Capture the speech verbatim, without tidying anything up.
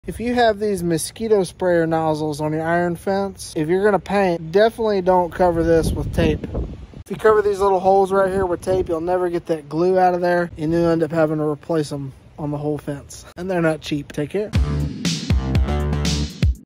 If you have these mosquito sprayer nozzles on your iron fence, if you're gonna paint, definitely don't cover this with tape. If you cover these little holes right here with tape, you'll never get that glue out of there, and you'll end up having to replace them on the whole fence. And they're not cheap. Take care.